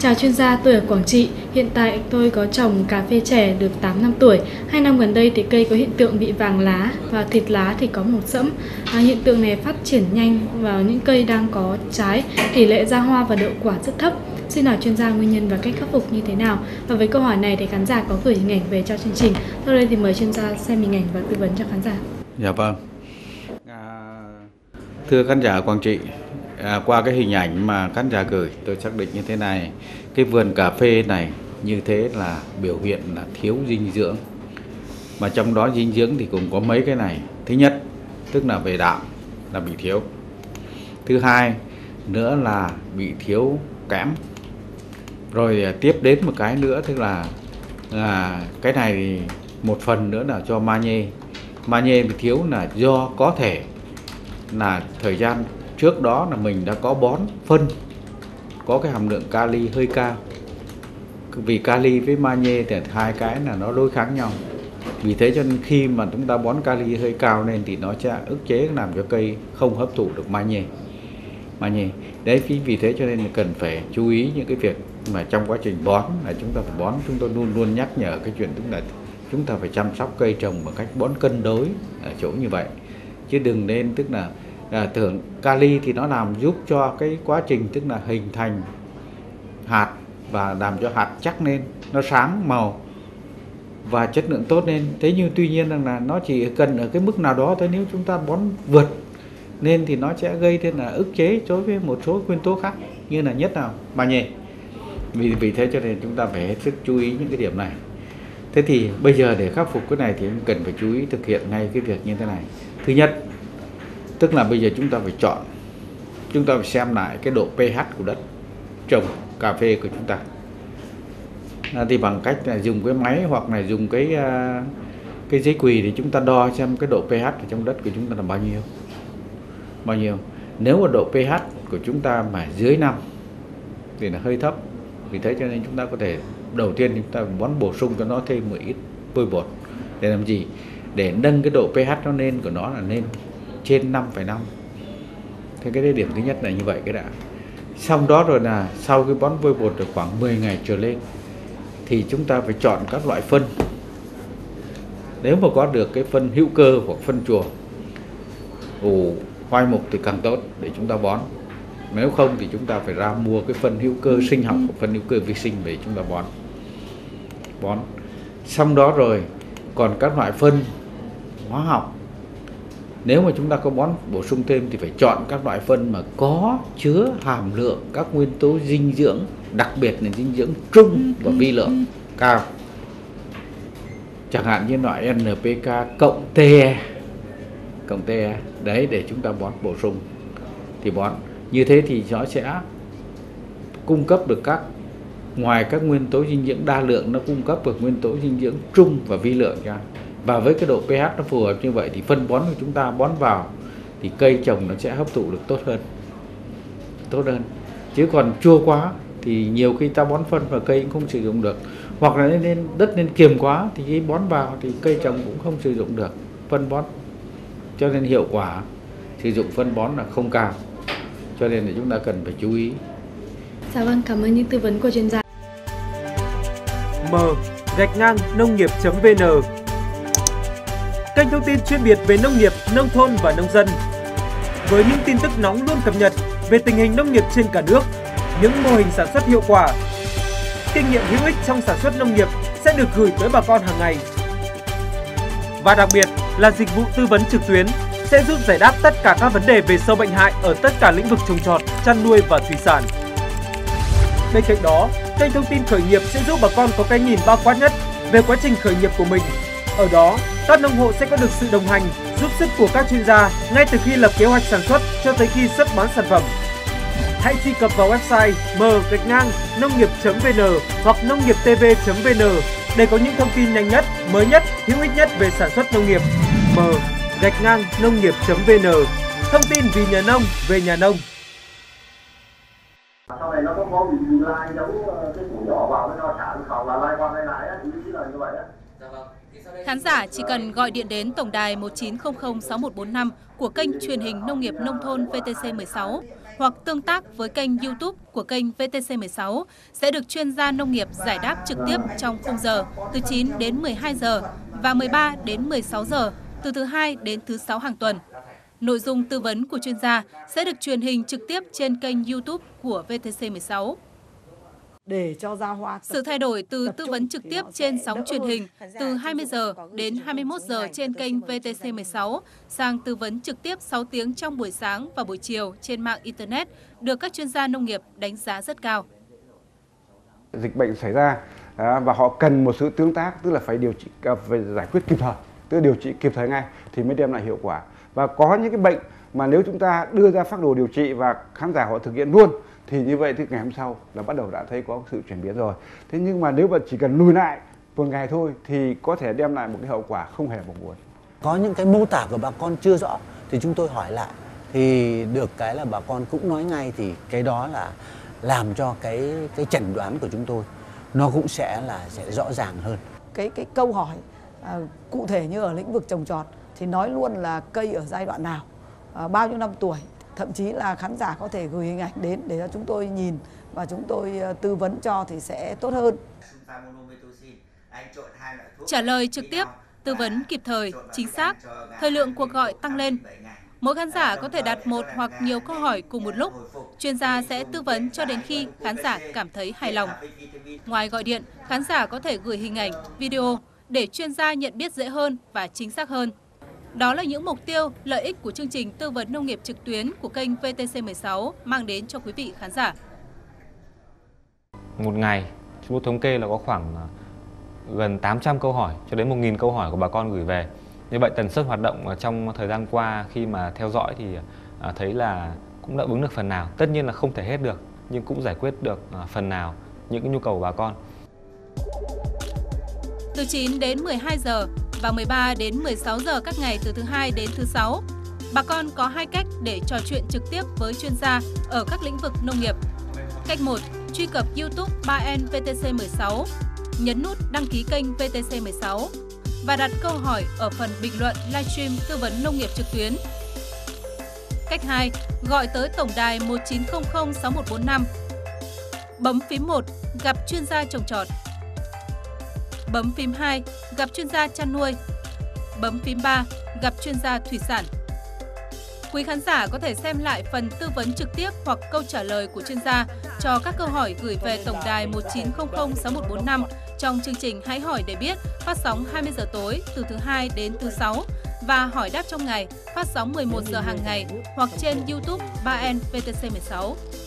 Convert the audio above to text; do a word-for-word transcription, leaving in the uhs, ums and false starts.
Chào chuyên gia, tôi ở Quảng Trị. Hiện tại tôi có trồng cà phê trẻ được tám năm tuổi. Hai năm gần đây thì cây có hiện tượng bị vàng lá và thịt lá thì có màu sẫm. À, hiện tượng này phát triển nhanh vào những cây đang có trái, tỷ lệ ra hoa và đậu quả rất thấp. Xin hỏi chuyên gia nguyên nhân và cách khắc phục như thế nào? Và với câu hỏi này thì khán giả có gửi hình ảnh về cho chương trình. Sau đây thì mời chuyên gia xem hình ảnh và tư vấn cho khán giả. Dạ vâng. À, thưa khán giả Quảng Trị, à, qua cái hình ảnh mà khán giả gửi, tôi xác định như thế này. Cái vườn cà phê này như thế là biểu hiện là thiếu dinh dưỡng. Mà trong đó dinh dưỡng thì cũng có mấy cái này. Thứ nhất, tức là về đạm là bị thiếu. Thứ hai nữa là bị thiếu kẽm. Rồi tiếp đến một cái nữa, tức là à, cái này thì một phần nữa là cho magie. Magie bị thiếu là do có thể là thời gian trước đó là mình đã có bón phân có cái hàm lượng kali hơi cao. Vì kali với magie thì hai cái là nó đối kháng nhau. Vì thế cho nên khi mà chúng ta bón kali hơi cao lên thì nó sẽ ức chế làm cho cây không hấp thụ được magie. Magie. Đấy, vì thế cho nên là cần phải chú ý những cái việc mà trong quá trình bón là chúng ta phải bón, chúng tôi luôn luôn nhắc nhở cái chuyện tức là chúng ta phải chăm sóc cây trồng bằng cách bón cân đối ở chỗ như vậy. Chứ đừng nên tức là à, tưởng kali thì nó làm giúp cho cái quá trình tức là hình thành hạt và làm cho hạt chắc lên, nó sáng màu và chất lượng tốt lên. Thế nhưng tuy nhiên rằng là nó chỉ cần ở cái mức nào đó thôi, nếu chúng ta bón vượt nên thì nó sẽ gây nên là ức chế đối với một số nguyên tố khác, như là nhất là magie. Vì vì thế cho nên chúng ta phải hết sức chú ý những cái điểm này. Thế thì bây giờ để khắc phục cái này thì cần phải chú ý thực hiện ngay cái việc như thế này. Thứ nhất, tức là bây giờ chúng ta phải chọn, chúng ta phải xem lại cái độ pH của đất trồng cà phê của chúng ta. À, thì bằng cách là dùng cái máy hoặc là dùng cái uh, cái giấy quỳ thì chúng ta đo xem cái độ pH ở trong đất của chúng ta là bao nhiêu. Bao nhiêu? Nếu mà độ pH của chúng ta mà dưới năm thì là hơi thấp. Vì thế cho nên chúng ta có thể đầu tiên chúng ta bón bổ sung cho nó thêm một ít vôi bột. Để làm gì? Để nâng cái độ pH nó lên của nó là lên trên năm phẩy năm. Thế cái điểm thứ nhất là như vậy cái đã. Xong đó rồi là sau cái bón vôi bột được khoảng mười ngày trở lên thì chúng ta phải chọn các loại phân. Nếu mà có được cái phân hữu cơ hoặc phân chuồng ủ hoai mục thì càng tốt để chúng ta bón. Nếu không thì chúng ta phải ra mua cái phân hữu cơ sinh học hoặc phân hữu cơ vi sinh để chúng ta bón. Bón. Xong đó rồi còn các loại phân hóa học. Nếu mà chúng ta có bón bổ sung thêm thì phải chọn các loại phân mà có chứa hàm lượng các nguyên tố dinh dưỡng, đặc biệt là dinh dưỡng trung và vi lượng cao. Chẳng hạn như loại en pê ca cộng tê e. Cộng tê e. Đấy, để chúng ta bón bổ sung. Thì bón. Như thế thì nó sẽ cung cấp được các, ngoài các nguyên tố dinh dưỡng đa lượng, nó cung cấp được nguyên tố dinh dưỡng trung và vi lượng ra. Và với cái độ pH nó phù hợp như vậy thì phân bón của chúng ta bón vào thì cây trồng nó sẽ hấp thụ được tốt hơn. Tốt hơn. Chứ còn chua quá thì nhiều khi ta bón phân và cây cũng không sử dụng được. Hoặc là nên đất nên kiềm quá thì cái bón vào thì cây trồng cũng không sử dụng được phân bón. Cho nên hiệu quả sử dụng phân bón là không cao. Cho nên là chúng ta cần phải chú ý. Dạ vâng, cảm ơn những tư vấn của chuyên gia. M gạch ngang nông nghiệp chấm vn, kênh thông tin chuyên biệt về nông nghiệp, nông thôn và nông dân. Với những tin tức nóng luôn cập nhật về tình hình nông nghiệp trên cả nước, những mô hình sản xuất hiệu quả, kinh nghiệm hữu ích trong sản xuất nông nghiệp sẽ được gửi tới bà con hàng ngày. Và đặc biệt là dịch vụ tư vấn trực tuyến sẽ giúp giải đáp tất cả các vấn đề về sâu bệnh hại ở tất cả lĩnh vực trồng trọt, chăn nuôi và thủy sản. Bên cạnh đó, kênh thông tin khởi nghiệp sẽ giúp bà con có cái nhìn bao quát nhất về quá trình khởi nghiệp của mình. Ở đó, các nông hộ sẽ có được sự đồng hành, giúp sức của các chuyên gia ngay từ khi lập kế hoạch sản xuất cho tới khi xuất bán sản phẩm. Hãy truy cập vào website m gạch ngang nông nghiệp chấm vn hoặc nông nghiệp t v chấm vn để có những thông tin nhanh nhất, mới nhất, hữu ích nhất về sản xuất nông nghiệp. M gạch ngang nông nghiệp chấm vn, thông tin vì nhà nông, về nhà nông. Sau này nó có có bị bị lai giống cái củ nhỏ vào cái nó xả khẩu là lai qua lai lại á, ý là như vậy á. Khán giả chỉ cần gọi điện đến tổng đài một chín không không sáu một bốn năm của kênh truyền hình nông nghiệp nông thôn vê tê xê mười sáu hoặc tương tác với kênh YouTube của kênh vê tê xê mười sáu sẽ được chuyên gia nông nghiệp giải đáp trực tiếp trong khung giờ từ chín đến mười hai giờ và mười ba đến mười sáu giờ từ thứ hai đến thứ sáu hàng tuần. Nội dung tư vấn của chuyên gia sẽ được truyền hình trực tiếp trên kênh YouTube của vê tê xê mười sáu. Để cho ra hoa. Sự thay đổi từ tư vấn trực tiếp trên sóng truyền hình từ hai mươi giờ đến hai mươi mốt giờ trên kênh vê tê xê mười sáu sang tư vấn trực tiếp sáu tiếng trong buổi sáng và buổi chiều trên mạng Internet được các chuyên gia nông nghiệp đánh giá rất cao. Dịch bệnh xảy ra và họ cần một sự tương tác, tức là phải điều trị, phải giải quyết kịp thời, tức là điều trị kịp thời ngay thì mới đem lại hiệu quả. Và có những cái bệnh mà nếu chúng ta đưa ra phác đồ điều trị và khán giả họ thực hiện luôn thì như vậy thì ngày hôm sau là bắt đầu đã thấy có sự chuyển biến rồi. Thế nhưng mà nếu mà chỉ cần lùi lại một ngày thôi thì có thể đem lại một cái hậu quả không hề mong muốn. Có những cái mô tả của bà con chưa rõ thì chúng tôi hỏi lại, thì được cái là bà con cũng nói ngay, thì cái đó là làm cho cái cái chẩn đoán của chúng tôi nó cũng sẽ là sẽ rõ ràng hơn. Cái cái câu hỏi à, cụ thể như ở lĩnh vực trồng trọt thì nói luôn là cây ở giai đoạn nào, à, bao nhiêu năm tuổi, thậm chí là khán giả có thể gửi hình ảnh đến để cho chúng tôi nhìn và chúng tôi tư vấn cho thì sẽ tốt hơn. Trả lời trực tiếp, tư vấn kịp thời, chính xác, thời lượng cuộc gọi tăng lên. Mỗi khán giả có thể đặt một hoặc nhiều câu hỏi cùng một lúc. Chuyên gia sẽ tư vấn cho đến khi khán giả cảm thấy hài lòng. Ngoài gọi điện, khán giả có thể gửi hình ảnh, video để chuyên gia nhận biết dễ hơn và chính xác hơn. Đó là những mục tiêu, lợi ích của chương trình tư vấn nông nghiệp trực tuyến của kênh vê tê xê mười sáu mang đến cho quý vị khán giả. Một ngày, chúng tôi thống kê là có khoảng gần tám trăm câu hỏi cho đến một nghìn câu hỏi của bà con gửi về. Như vậy tần suất hoạt động trong thời gian qua khi mà theo dõi thì thấy là cũng đáp ứng được phần nào. Tất nhiên là không thể hết được, nhưng cũng giải quyết được phần nào những cái nhu cầu của bà con. Từ chín đến mười hai giờ và mười ba đến mười sáu giờ các ngày từ thứ hai đến thứ sáu, bà con có hai cách để trò chuyện trực tiếp với chuyên gia ở các lĩnh vực nông nghiệp. Cách một, truy cập YouTube ba en vê tê xê mười sáu, nhấn nút đăng ký kênh vê tê xê mười sáu và đặt câu hỏi ở phần bình luận livestream tư vấn nông nghiệp trực tuyến. Cách hai, gọi tới tổng đài một chín không không sáu một bốn năm. Bấm phím một, gặp chuyên gia trồng trọt. Bấm phím hai, gặp chuyên gia chăn nuôi. Bấm phím ba, gặp chuyên gia thủy sản. Quý khán giả có thể xem lại phần tư vấn trực tiếp hoặc câu trả lời của chuyên gia cho các câu hỏi gửi về tổng đài một chín không không sáu một bốn năm trong chương trình Hãy hỏi để biết phát sóng hai mươi giờ tối từ thứ hai đến thứ sáu và hỏi đáp trong ngày phát sóng mười một giờ hàng ngày hoặc trên YouTube ba en vê tê xê mười sáu.